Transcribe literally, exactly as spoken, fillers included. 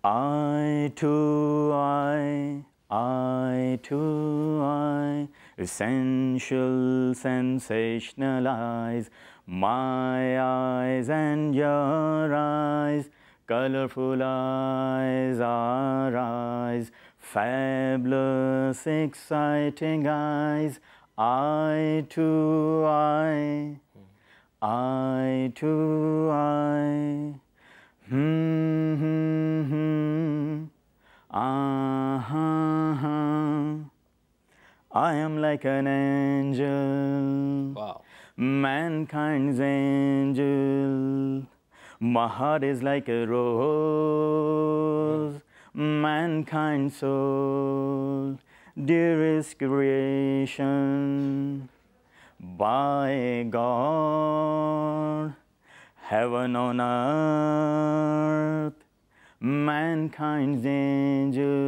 Eye to eye, eye to eye, essential sensationalize my eyes and your eyes, colorful eyes, our eyes, fabulous, exciting eyes, eye to eye, eye to eye. Hmm, hmm, hmm. Uh-huh. I am like an angel. Wow. Mankind's angel. My heart is like a rose. Mankind's soul. Dearest creation. By God. Heaven on earth, mankind's angel.